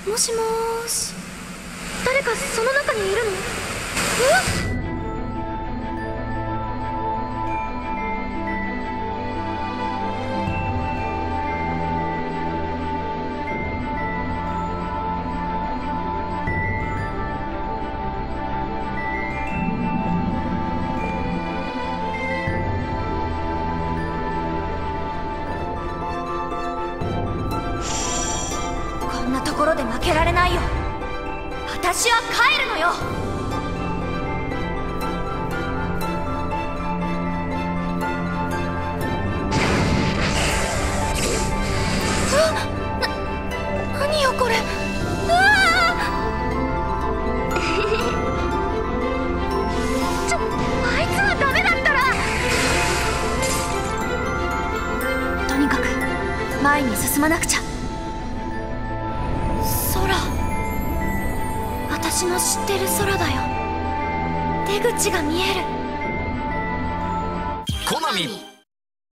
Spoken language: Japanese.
もしもーし、誰かその中にいるの？こんなところで負けられないよ。私は帰るのよ。何よこれ。あいつはダメだったら。とにかく前に進まなくちゃ。空、私の知ってる空だよ。出口が見える。 コナミ